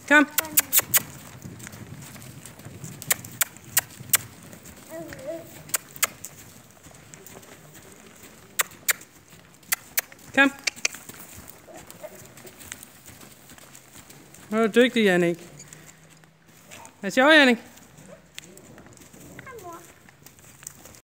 Kom. Kom. Hvor er du dygtig, Jannik. Hvad sjovt, Jannik?